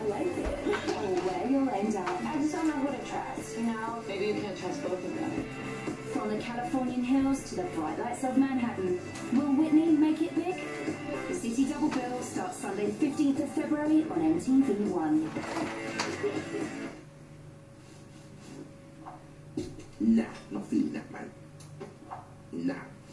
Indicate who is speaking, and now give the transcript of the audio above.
Speaker 1: like it. Oh, where you'll end up. I just don't know who to trust, you know?
Speaker 2: Maybe you can't trust both of them.
Speaker 1: From the Californian hills to the bright lights of Manhattan, will Whitney make it big? The City Double Bill starts Sunday the 15th of February on MTV1.
Speaker 3: Nah, not feeling that, man. Nah.